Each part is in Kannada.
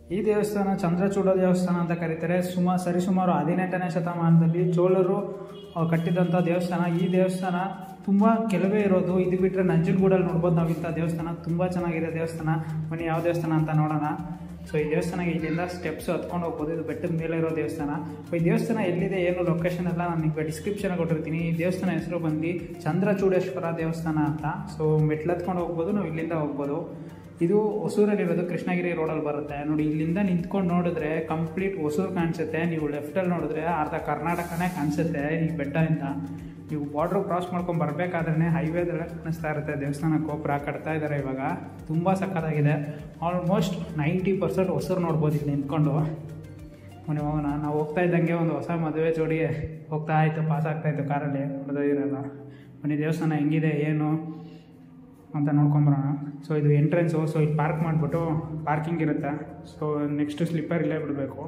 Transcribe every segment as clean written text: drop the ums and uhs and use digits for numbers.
ಈ ದೇವಸ್ಥಾನ ಚಂದ್ರಚೂಡ ದೇವಸ್ಥಾನ ಅಂತ ಕರೀತಾರೆ. ಸರಿಸುಮಾರು 18ನೇ ಶತಮಾನದಲ್ಲಿ ಚೋಳರು ಕಟ್ಟಿದಂಥ ದೇವಸ್ಥಾನ. ಈ ದೇವಸ್ಥಾನ ತುಂಬ ಕೆಲವೇ ಇರೋದು. ಇದು ಬಿಟ್ಟರೆ ನಂಜನಗೂಡಲ್ಲಿ ನೋಡ್ಬೋದು ನಾವು ಇಂಥ ದೇವಸ್ಥಾನ. ತುಂಬ ಚೆನ್ನಾಗಿದೆ ದೇವಸ್ಥಾನ. ಬನ್ನಿ ಯಾವ ದೇವಸ್ಥಾನ ಅಂತ ನೋಡೋಣ. ಸೊ ಈ ದೇವಸ್ಥಾನಕ್ಕೆ ಇಲ್ಲಿಂದ ಸ್ಟೆಪ್ಸ್ ಹತ್ಕೊಂಡು ಹೋಗ್ಬೋದು. ಇದು ಬೆಟ್ಟದ ಮೇಲೆ ಇರೋ ದೇವಸ್ಥಾನ. ಈ ದೇವಸ್ಥಾನ ಎಲ್ಲಿದೆ, ಏನು ಲೊಕೇಶನ್ ಎಲ್ಲ ನಾನು ನಿಮಗೆ ಡಿಸ್ಕ್ರಿಪ್ಷನ್ ಕೊಟ್ಟಿರ್ತೀನಿ. ಈ ದೇವಸ್ಥಾನ ಹೆಸರು ಬಂದು ಚಂದ್ರಚೂಡೇಶ್ವರ ದೇವಸ್ಥಾನ ಅಂತ. ಸೊ ಮೆಟ್ಲು ಹತ್ಕೊಂಡು ಹೋಗ್ಬೋದು, ನಾವು ಇಲ್ಲಿಂದ ಹೋಗ್ಬೋದು. ಇದು ಹೊಸೂರಲ್ಲಿರೋದು, ಕೃಷ್ಣಗಿರಿ ರೋಡಲ್ಲಿ ಬರುತ್ತೆ ನೋಡಿ. ಇಲ್ಲಿಂದ ನಿಂತ್ಕೊಂಡು ನೋಡಿದ್ರೆ ಕಂಪ್ಲೀಟ್ ಹೊಸೂರು ಕಾಣಿಸುತ್ತೆ. ನೀವು ಲೆಫ್ಟಲ್ಲಿ ನೋಡಿದ್ರೆ ಅರ್ಧ ಕರ್ನಾಟಕನೇ ಕಾಣಿಸುತ್ತೆ ಈ ಬೆಟ್ಟದಿಂದ. ನೀವು ಬಾರ್ಡ್ರ್ ಕ್ರಾಸ್ ಮಾಡ್ಕೊಂಡು ಬರಬೇಕಾದ್ರೆ ಹೈವೇದಲ್ಲೇ ಕಾಣಿಸ್ತಾ ಇರುತ್ತೆ ದೇವಸ್ಥಾನ ಗೋಪುರ. ಕಟ್ತಾ ಇದ್ದಾರೆ ಇವಾಗ. ತುಂಬ ಸಕ್ಕತ್ತಾಗಿದೆ. ಆಲ್ಮೋಸ್ಟ್ 90% ಹೊಸೂರು ನೋಡ್ಬೋದು ಇಲ್ಲಿ ನಿಂತ್ಕೊಂಡು. ಮೊನ್ನೆ ಹೋಗೋಣ, ನಾವು ಹೋಗ್ತಾ ಇದ್ದಂಗೆ ಒಂದು ಹೊಸ ಮದುವೆ ಜೋಡಿ ಹೋಗ್ತಾ ಇತ್ತು, ಪಾಸ್ ಆಗ್ತಾಯಿತ್ತು ಕಾರಲ್ಲಿ. ನೋಡೋದಿರಲ್ಲ. ಬನ್ನಿ ದೇವಸ್ಥಾನ ಹೆಂಗಿದೆ ಏನು ಅಂತ ನೋಡ್ಕೊಂಬರೋಣ. ಸೊ ಇದು ಎಂಟ್ರೆನ್ಸು. ಸೊ ಇಲ್ಲಿ ಪಾರ್ಕ್ ಮಾಡಿಬಿಟ್ಟು ಪಾರ್ಕಿಂಗ್ ಇರುತ್ತೆ. ಸೊ ನೆಕ್ಸ್ಟು ಸ್ಲಿಪ್ಪರ್ ಇಲ್ಲೇ ಬಿಡಬೇಕು.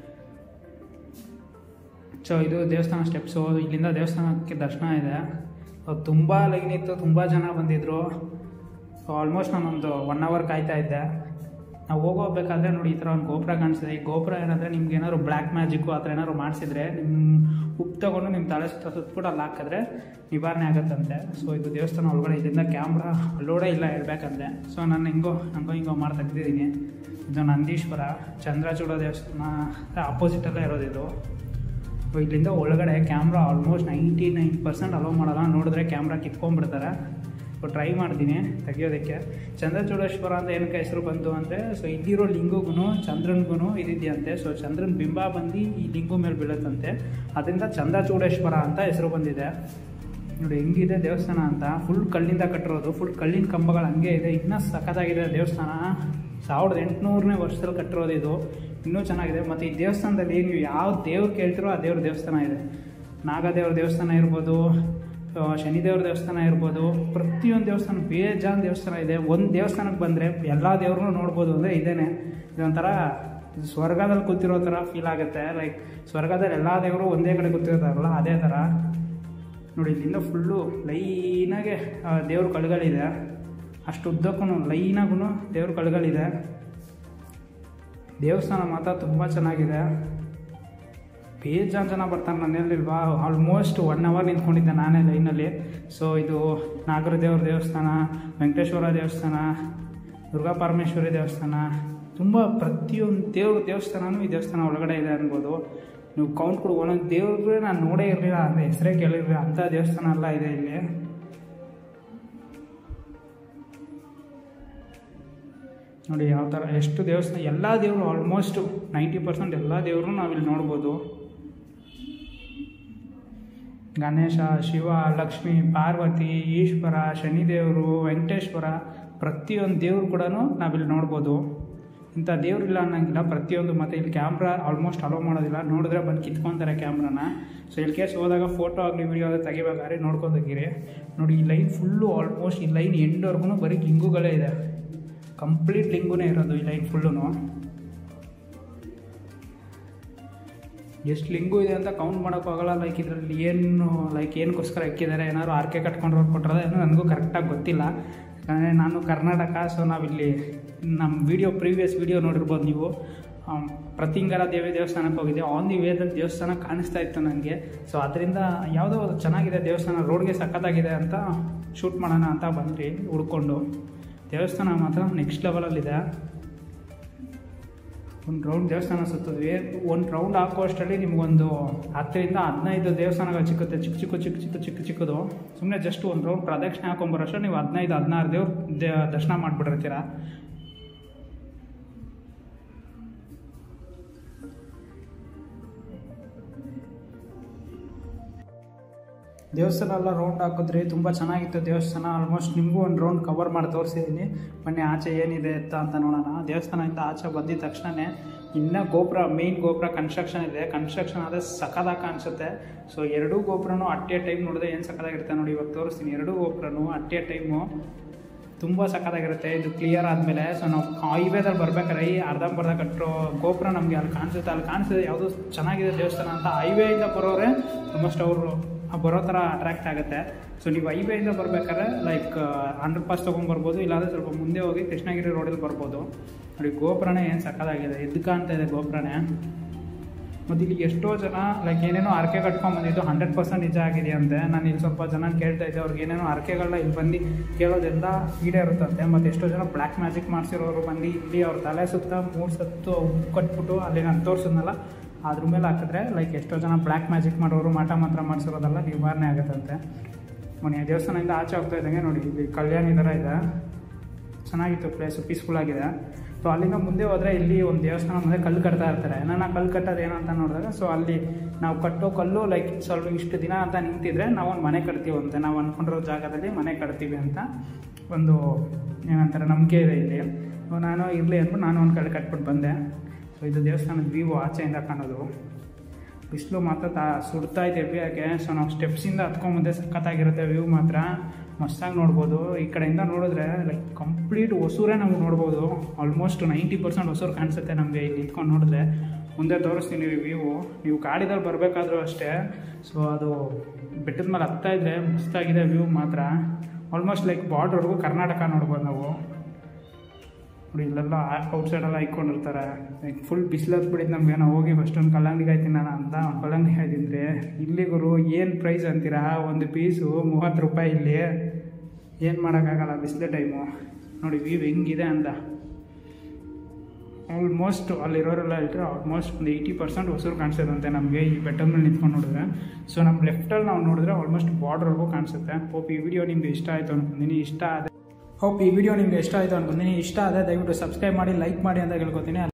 ಸೊ ಇದು ದೇವಸ್ಥಾನ ಸ್ಟೆಪ್ಸು. ಇಲ್ಲಿಂದ ದೇವಸ್ಥಾನಕ್ಕೆ ದರ್ಶನ ಇದೆ. ತುಂಬ ಲೈನ್ ಇತ್ತು, ತುಂಬ ಜನ ಬಂದಿದ್ದರು. ಸೊ ಆಲ್ಮೋಸ್ಟ್ ನಾನೊಂದು 1 hour ಕಾಯ್ತಾ ಇದ್ದೆ. ನಾವು ಹೋಗೋಗ್ಬೇಕಾದ್ರೆ ನೋಡಿ ಈ ಥರ ಒಂದು ಗೋಪುರ ಕಾಣಿಸಿದೆ. ಈ ಗೋಪುರ ಏನಂದರೆ ನಿಮ್ಗೆ ಏನಾದ್ರು ಬ್ಲ್ಯಾಕ್ ಮ್ಯಾಜಿಕ್ಕು ಆ ಥರ ಏನಾದ್ರು ಮಾಡಿಸಿದ್ರೆ ನಿಮ್ಮ ಉಪ್ಪು ತೊಗೊಂಡು ನಿಮ್ಮ ತಲೆ ಸುತ್ತಬಿಟ್ಟು ಅಲ್ಲಿ ಹಾಕಿದ್ರೆ ನಿವಾರಣೆ ಆಗುತ್ತಂತೆ. ಸೊ ಇದು ದೇವಸ್ಥಾನ ಒಳಗಡೆ. ಇಲ್ಲಿಂದ ಕ್ಯಾಮ್ರಾ ಅಲ್ಲೋಡೇ ಇಲ್ಲ ಹೇಳ್ಬೇಕಂದ್ರೆ. ಸೊ ನಾನು ಹಿಂಗೋ ಮಾಡಿ ತೆಗ್ದಿದ್ದೀನಿ. ಇದು ನಂದೀಶ್ವರ ಚಂದ್ರಚೂಡ ದೇವಸ್ಥಾನ ಆಪೋಸಿಟಲ್ಲೇ ಇರೋದು ಇದು. ಇಲ್ಲಿಂದ ಒಳಗಡೆ ಕ್ಯಾಮ್ರಾ ಆಲ್ಮೋಸ್ಟ್ 99% ಅಲೋ ಮಾಡಲ್ಲ. ನೋಡಿದ್ರೆ ಕ್ಯಾಮ್ರಾ ಕಿತ್ಕೊಂಡ್ಬಿಡ್ತಾರೆ. ಸೊ ಟ್ರೈ ಮಾಡ್ತೀನಿ ತೆಗಿಯೋದಕ್ಕೆ. ಚಂದ್ರಚೂಡೇಶ್ವರ ಅಂತ ಏನಕ್ಕೆ ಹೆಸರು ಬಂತು ಅಂದರೆ, ಸೊ ಇಲ್ಲಿರೋ ಲಿಂಗುಗೂ ಚಂದ್ರನಿಗೂ ಇದಿದೆಯಂತೆ. ಸೊ ಚಂದ್ರನ ಬಿಂಬ ಬಂದು ಈ ಲಿಂಗು ಮೇಲೆ ಬೀಳುತ್ತಂತೆ. ಅದರಿಂದ ಚಂದ್ರಚೂಡೇಶ್ವರ ಅಂತ ಹೆಸರು ಬಂದಿದೆ. ನೋಡಿ ಹೆಂಗಿದೆ ದೇವಸ್ಥಾನ ಅಂತ. ಫುಲ್ ಕಲ್ಲಿಂದ ಕಟ್ಟಿರೋದು. ಫುಲ್ ಕಲ್ಲಿನ ಕಂಬಗಳು ಹಂಗೆ ಇದೆ. ಇನ್ನೂ ಸಖತ್ತಾಗಿದೆ ದೇವಸ್ಥಾನ. 1800ನೇ ವರ್ಷದಲ್ಲಿ ಕಟ್ಟಿರೋದು ಇದು. ಇನ್ನೂ ಚೆನ್ನಾಗಿದೆ. ಮತ್ತು ಈ ದೇವಸ್ಥಾನದಲ್ಲಿ ನೀವು ಯಾವ ದೇವ್ರು ಕೇಳ್ತಿರೋ ಆ ದೇವ್ರ ದೇವಸ್ಥಾನ ಇದೆ. ನಾಗದೇವ್ರ ದೇವಸ್ಥಾನ ಇರ್ಬೋದು, ಶನಿದೇವ್ರ ದೇವಸ್ಥಾನ ಇರ್ಬೋದು, ಪ್ರತಿಯೊಂದು ದೇವಸ್ಥಾನ ಬೇಜಾನ್ ದೇವಸ್ಥಾನ ಇದೆ. ಒಂದು ದೇವಸ್ಥಾನಕ್ಕೆ ಬಂದರೆ ಎಲ್ಲ ದೇವ್ರನ್ನೂ ನೋಡ್ಬೋದು ಅಂದರೆ ಇದೇನೆ. ಇದೊಂಥರ ಸ್ವರ್ಗದಲ್ಲಿ ಕೂತಿರೋ ಥರ ಫೀಲ್ ಆಗುತ್ತೆ. ಲೈಕ್ ಸ್ವರ್ಗದಲ್ಲಿ ಎಲ್ಲ ದೇವರು ಒಂದೇ ಕಡೆ ಕೂತಿರ್ತಾರಲ್ಲ ಅದೇ ಥರ. ನೋಡಿ ಇಲ್ಲಿಂದ ಫುಲ್ಲು ಲೈನಾಗೆ ದೇವ್ರ ಕಳುಗಳಿದೆ. ಅಷ್ಟು ಉದ್ದಕ್ಕೂ ಲೈನಾಗೂ ದೇವ್ರ ಕಳುಗಳಿದೆ. ದೇವಸ್ಥಾನ ಮಾತ್ರ ತುಂಬ ಚೆನ್ನಾಗಿದೆ. ಬೇಜಾನ್ ಜನ ಬರ್ತಾರೆ. ನನ್ನೆಲ್ಲಿಲ್ವಾ ಆಲ್ಮೋಸ್ಟ್ 1 hour ನಿಂತ್ಕೊಂಡಿದ್ದೆ ನಾನೇ ಲೈನಲ್ಲಿ. ಸೊ ಇದು ನಾಗರದೇವ್ರ ದೇವಸ್ಥಾನ, ವೆಂಕಟೇಶ್ವರ ದೇವಸ್ಥಾನ, ದುರ್ಗಾ ಪರಮೇಶ್ವರಿ ದೇವಸ್ಥಾನ, ತುಂಬ ಪ್ರತಿಯೊಂದು ದೇವಸ್ಥಾನವೂ ಈ ದೇವಸ್ಥಾನ ಒಳಗಡೆ ಇದೆ ಅನ್ಬೋದು. ನೀವು ಕೌಂಟ್ ಕೊಡು ಒಂದೊಂದು ದೇವ್ರಿಗೆ ನಾನು ನೋಡೇ ಇರಲಿಲ್ಲ, ಅಂದರೆ ಹೆಸರೇ ಕೇಳಿರಲಿಲ್ಲ. ಅಂಥ ದೇವಸ್ಥಾನ ಎಲ್ಲ ಇದೆ ಇಲ್ಲಿ. ನೋಡಿ ಯಾವ ಥರ ಎಷ್ಟು ದೇವಸ್ಥಾನ. ಎಲ್ಲ ದೇವರು ಆಲ್ಮೋಸ್ಟ್ 90% ಎಲ್ಲ ದೇವರು ನಾವಿಲ್ಲಿ ನೋಡ್ಬೋದು. ಗಣೇಶ, ಶಿವ, ಲಕ್ಷ್ಮಿ, ಪಾರ್ವತಿ, ಈಶ್ವರ, ಶನಿದೇವರು, ವೆಂಕಟೇಶ್ವರ, ಪ್ರತಿಯೊಂದು ದೇವರು ಕೂಡ ನಾವಿಲ್ಲಿ ನೋಡ್ಬೋದು. ಇಂಥ ದೇವ್ರಿಲ್ಲ ಅನ್ನೋಂಗಿಲ್ಲ ಪ್ರತಿಯೊಂದು. ಮತ್ತು ಇಲ್ಲಿ ಕ್ಯಾಮ್ರಾ ಆಲ್ಮೋಸ್ಟ್ ಅಲೋ ಮಾಡೋದಿಲ್ಲ. ನೋಡಿದ್ರೆ ಬಂದು ಕಿತ್ಕೊತಾರೆ ಕ್ಯಾಮ್ರಾನ. ಸೊ ಇಲ್ಲಿ ಕೇಸ್ ಹೋದಾಗ ಫೋಟೋ ಆಗಲಿ ವಿಡಿಯೋ ಆಗಲಿ ತೆಗಿಬೇಕಾದ್ರೆ ನೋಡ್ಕೊಂಡು ತೆಗೀರಿ. ನೋಡಿ ಈ ಲೈನ್ ಫುಲ್ಲು ಆಲ್ಮೋಸ್ಟ್ ಈ ಲೈನ್ ಎಂಡ್ವರೆಗೂ ಬರೀ ಲಿಂಗುಗಳೇ ಇದೆ. ಕಂಪ್ಲೀಟ್ ಲಿಂಗುನೇ ಇರೋದು ಈ ಲೈನ್ ಫುಲ್ಲು. ಎಷ್ಟು ಲಿಂಗು ಇದೆ ಅಂತ ಕೌಂಟ್ ಮಾಡೋಕ್ಕಾಗಲ್ಲ. ಲೈಕ್ ಇದರಲ್ಲಿ ಏನಕ್ಕೋಸ್ಕರ ಇಕ್ಕಿದ್ದಾರೆ, ಏನಾದ್ರು ಆರ್ಕೆ ಕಟ್ಕೊಂಡು ಕೊಟ್ಟಿರೋದು ಏನೋ ನನಗೂ ಕರೆಕ್ಟಾಗಿ ಗೊತ್ತಿಲ್ಲ. ಯಾಕಂದರೆ ನಾನು ಕರ್ನಾಟಕ. ಸೊ ನಾವಿಲ್ಲಿ ನಮ್ಮ ಪ್ರೀವಿಯಸ್ ವೀಡಿಯೋ ನೋಡಿರ್ಬೋದು ನೀವು. ಪ್ರತಿಂಗರ ದೇವಸ್ಥಾನಕ್ಕೆ ಹೋಗಿದ್ದೆ. ಆನ್ ದಿ ವೇದಲ್ಲಿ ದೇವಸ್ಥಾನ ಕಾಣಿಸ್ತಾ ಇತ್ತು ನನಗೆ. ಸೊ ಅದರಿಂದ ಯಾವುದೋ ಚೆನ್ನಾಗಿದೆ ದೇವಸ್ಥಾನ, ರೋಡ್ಗೆ ಸಖತ್ತಾಗಿದೆ ಅಂತ ಶೂಟ್ ಮಾಡೋಣ ಅಂತ ಬಂದ್ರಿ ಹುಡ್ಕೊಂಡು. ದೇವಸ್ಥಾನ ಮಾತ್ರ ನೆಕ್ಸ್ಟ್ ಲೆವೆಲಲ್ಲಿದೆ. ಒಂದು ರೌಂಡ್ ದೇವಸ್ಥಾನ ಸುತ್ತಿದ್ವಿ. ಒಂದು ರೌಂಡ್ ಹಾಕುವಷ್ಟರಲ್ಲಿ ನಿಮಗೊಂದು 10-15 ದೇವಸ್ಥಾನಗಳು ಸಿಕ್ಕುತ್ತೆ. ಚಿಕ್ಕದು. ಸುಮ್ಮನೆ ಜಸ್ಟ್ ಒಂದು ರೌಂಡ್ ಪ್ರದಕ್ಷಿಣೆ ಹಾಕೊಂಬರೋಷ್ಟು ನೀವು 15-16 ದೇವ್ರ ದರ್ಶನ ಮಾಡಿಬಿಟ್ಟಿರ್ತೀರ. ದೇವಸ್ಥಾನ ಎಲ್ಲ ರೌಂಡ್ ಹಾಕಿದ್ರಿ. ತುಂಬ ಚೆನ್ನಾಗಿತ್ತು ದೇವಸ್ಥಾನ. ಆಲ್ಮೋಸ್ಟ್ ನಿಮಗೂ ಒಂದು ರೌಂಡ್ ಕವರ್ ಮಾಡಿ ತೋರಿಸಿದ್ದೀನಿ. ಬನ್ನಿ ಆಚೆ ಏನಿದೆ ಅಂತ ನೋಡೋಣ. ದೇವಸ್ಥಾನದಿಂದ ಆಚೆ ಬಂದಿದ್ದ ತಕ್ಷಣವೇ ಇನ್ನೂ ಮೇಯ್ನ್ ಗೋಪುರ ಕನ್ಸ್ಟ್ರಕ್ಷನ್ ಇದೆ. ಕನ್ಸ್ಟ್ರಕ್ಷನ್ ಆದರೆ ಸಖತ್ತಾಗಿ ಕಾಣಿಸುತ್ತೆ. ಸೊ 2 ಗೋಪುರನೂ ಅಟ್ ಎ ಟೈಮ್ ನೋಡಿದ್ರೆ ಏನು ಸಖತ್ತಾಗಿರುತ್ತೆ ನೋಡಿ. ಇವಾಗ ತೋರಿಸ್ತೀನಿ. 2 ಗೋಪುರನೂ ಅಟ್ ಎ ಟೈಮು ತುಂಬ ಸಖತ್ತಾಗಿರುತ್ತೆ. ಇದು ಕ್ಲಿಯರ್ ಆದಮೇಲೆ ಸೊ ನಾವು ಹೈವೇದಲ್ಲಿ ಬರ್ಬೇಕಾದ್ರೆ ಈ ಅರ್ಧಂಬರ್ಧ ಕಟ್ಟಿರೋ ಗೋಪುರ ನಮಗೆ ಅಲ್ಲಿ ಕಾಣಿಸುತ್ತೆ. ಯಾವುದೋ ಚೆನ್ನಾಗಿದೆ ದೇವಸ್ಥಾನ ಅಂತ ಹೈವೇಯಿಂದ ಬರೋರೆ ಆಲ್ಮೋಸ್ಟ್ ಅವರು ಬರೋ ಥರ ಅಟ್ರಾಕ್ಟ್ ಆಗುತ್ತೆ. ಸೊ ನೀವು ಹೈವೇಯಿಂದ ಬರ್ಬೇಕಾದ್ರೆ ಲೈಕ್ ಅಂಡರ್ ಪಾಸ್ ತೊಗೊಂಡ್ಬರ್ಬೋದು, ಇಲ್ಲಾಂದರೆ ಸ್ವಲ್ಪ ಮುಂದೆ ಹೋಗಿ ಕೃಷ್ಣಗಿರಿ ರೋಡಲ್ಲಿ ಬರ್ಬೋದು. ನೋಡಿ ಗೋಪುರನೇ ಏನು ಸಕ್ಕತ್ತಾಗಿದೆ, ಎದ್ದು ಕಾಣ್ತಾ ಇದೆ ಗೋಪುರನೇ. ಮತ್ತು ಇಲ್ಲಿ ಎಷ್ಟೋ ಜನ ಲೈಕ್ ಏನೇನೋ ಹರಕೆ ಕಟ್ಕೊಂಡ್ಬಂದಿದ್ದು 100% ನಿಜ ಆಗಿದೆಯಂತೆ. ನಾನು ಇಲ್ಲಿ ಸ್ವಲ್ಪ ಜನ ಕೇಳ್ತಾ ಇದ್ದೆ, ಅವ್ರಿಗೆ ಏನೇನೋ ಹರಕೆಗಳನ್ನ ಇಲ್ಲಿ ಬಂದು ಕೇಳೋದೆಲ್ಲ ಈಡೇರುತ್ತಂತೆ. ಮತ್ತು ಎಷ್ಟೋ ಜನ ಬ್ಲ್ಯಾಕ್ ಮ್ಯಾಜಿಕ್ ಮಾಡಿಸಿರೋರು ಬಂದು ಇಲ್ಲಿ ಅವ್ರ ತಲೆ ಸುತ್ತ 3 ಸತ್ತು ಉಪ್ಪು ಕಟ್ಬಿಟ್ಟು ಅಲ್ಲಿ ನಾನು ತೋರಿಸಿದ್ನಲ್ಲ ಅದ್ರ ಮೇಲೆ ಹಾಕಿದ್ರೆ ಲೈಕ್ ಎಷ್ಟೋ ಜನ ಬ್ಲ್ಯಾಕ್ ಮ್ಯಾಜಿಕ್ ಮಾಡೋರು ಮಾಟ ಮಾತ್ರ ಮಾಡಿಸಿರೋದೆಲ್ಲ ನಿವಾರಣೆ ಆಗುತ್ತಂತೆ. ಮೊನ್ನೆ ದೇವಸ್ಥಾನದಿಂದ ಆಚೆ ಹೋಗ್ತಾ ಇದ್ದಂಗೆ ನೋಡಿ ಇಲ್ಲಿ ಕಲ್ಯಾಣಿ ಥರ ಇದೆ, ಚೆನ್ನಾಗಿತ್ತು ಪ್ಲೇಸು, ಪೀಸ್ಫುಲ್ ಆಗಿದೆ. ಸೊ ಅಲ್ಲಿಂದ ಮುಂದೆ ಹೋದರೆ ಇಲ್ಲಿ ಒಂದು ದೇವಸ್ಥಾನ ಮುಂದೆ ಕಲ್ಲು ಕಟ್ತಾ ಇರ್ತಾರೆ. ನಾನು ಕಲ್ಲು ಕಟ್ಟೋದು ಏನು ಅಂತ ನೋಡಿದಾಗ, ಸೊ ಅಲ್ಲಿ ನಾವು ಕಟ್ಟೋ ಕಲ್ಲು ಲೈಕ್ ಸ್ವಲ್ಪ ಇಷ್ಟು ದಿನ ಅಂತ ನಿಂತಿದ್ರೆ ನಾವು ಒಂದು ಮನೆ ಕಟ್ತೀವಂತೆ, ನಾವು ಅಂದ್ಕೊಂಡಿರೋ ಜಾಗದಲ್ಲಿ ಮನೆ ಕಟ್ತೀವಿ ಅಂತ ಒಂದು ಏನಂತಾರೆ ನಂಬಿಕೆ ಇದೆ ಇಲ್ಲಿ. ನಾನು ಇರಲಿ ಅಂದ್ಬಿಟ್ಟು ನಾನು ಒಂದು ಕಡೆ ಕಟ್ಬಿಟ್ಟು ಬಂದೆ. ಸೊ ಇದು ದೇವಸ್ಥಾನದ ವ್ಯೂ ಆಚೆಯಿಂದ ಕಾಣೋದು. ಬಿಸಿಲು ಮಾತ್ರ ಸುಡ್ತಾ ಇದೆ ಯಾಕೆ. ಸೊ ನಾವು ಸ್ಟೆಪ್ಸಿಂದ ಹತ್ಕೊಂಬಂದೆ, ಸಖತ್ತಾಗಿರುತ್ತೆ ವ್ಯೂ ಮಾತ್ರ ಮಸ್ತಾಗಿ ನೋಡ್ಬೋದು. ಈ ಕಡೆಯಿಂದ ನೋಡಿದ್ರೆ ಲೈಕ್ ಕಂಪ್ಲೀಟ್ ಹೊಸೂರೇ ನಮ್ಗೆ ನೋಡ್ಬೋದು. ಆಲ್ಮೋಸ್ಟ್ 90% ಹೊಸೂರು ಕಾಣಿಸುತ್ತೆ ನಮಗೆ ಇಲ್ಲಿ ನಿಂತ್ಕೊಂಡು ನೋಡಿದ್ರೆ. ಮುಂದೆ ತೋರಿಸ್ತೀನಿ ವ್ಯೂ. ನೀವು ಗಾಡಿದಲ್ಲಿ ಬರಬೇಕಾದ್ರೂ ಅಷ್ಟೇ. ಸೊ ಅದು ಬೆಟ್ಟದ ಮೇಲೆ ಹತ್ತಾ ಇದ್ರೆ ಮಸ್ತಾಗಿದೆ ವ್ಯೂ ಮಾತ್ರ. ಆಲ್ಮೋಸ್ಟ್ ಲೈಕ್ ಬಾರ್ಡ್ರ್ವರೆಗೂ ಕರ್ನಾಟಕ ನೋಡ್ಬೋದು ನಾವು. ನೋಡಿ ಇಲ್ಲೆಲ್ಲ ಔಟ್ಸೈಡೆಲ್ಲ ಇಟ್ಕೊಂಡಿರ್ತಾರೆ. ಲೈಕ್ ಫುಲ್ ಬಿಸಿಲು ಹತ್ಬಿಟ್ಟಿದ್ದು ನಮಗೆ. ನಾವು ಹೋಗಿ ಫಸ್ಟ್ ಒಂದು ಕಲ್ಲಂಗಡಿ ಕಾಯಿ ತಿನ್ನೋಣ ಅಂತ ಒಂದು ಕಲ್ಲಂಗಡಿ ಕಾಯಿ ತಿಂದರೆ ಇಲ್ಲಿಗರು ಏನು ಪ್ರೈಸ್ ಅಂತೀರಾ, ಒಂದು ಪೀಸು 30 ರೂಪಾಯಿ. ಇಲ್ಲಿ ಏನು ಮಾಡೋಕ್ಕಾಗಲ್ಲ ಬಿಸಿಲು ಟೈಮು. ನೋಡಿ ವ್ಯೂ ಹೆಂಗಿದೆ ಅಂತ. ಆಲ್ಮೋಸ್ಟ್ ಅಲ್ಲಿರೋರೆಲ್ಲ ಹೇಳ್ತಾರೆ ಆಲ್ಮೋಸ್ಟ್ ಒಂದು 80% ಹೊಸೂರು ಕಾಣಿಸುತ್ತಂತೆ ನಮಗೆ ಈ ಬೆಟ್ಟದ ಮೇಲೆ ನಿಂತ್ಕೊಂಡು ನೋಡಿದ್ರೆ. ಸೊ ನಮ್ಮ ಲೆಫ್ಟಲ್ಲಿ ನಾವು ನೋಡಿದ್ರೆ ಆಲ್ಮೋಸ್ಟ್ ಬಾರ್ಡ್ರ್ವರೆಗೂ ಕಾಣಿಸುತ್ತೆ. ಹೋಪ್ ಈ ವಿಡಿಯೋ ನಿಮಗೆ ಇಷ್ಟ ಆಯಿತು ಅನ್ಕೊಂತೀನಿ. ಇಷ್ಟ ಆದ ದಯವಿಟ್ಟು ಸಬ್ಸ್ಕ್ರೈಬ್ ಮಾಡಿ, ಲೈಕ್ ಮಾಡಿ ಅಂತ ಕೇಳ್ಕೊತೀನಿ.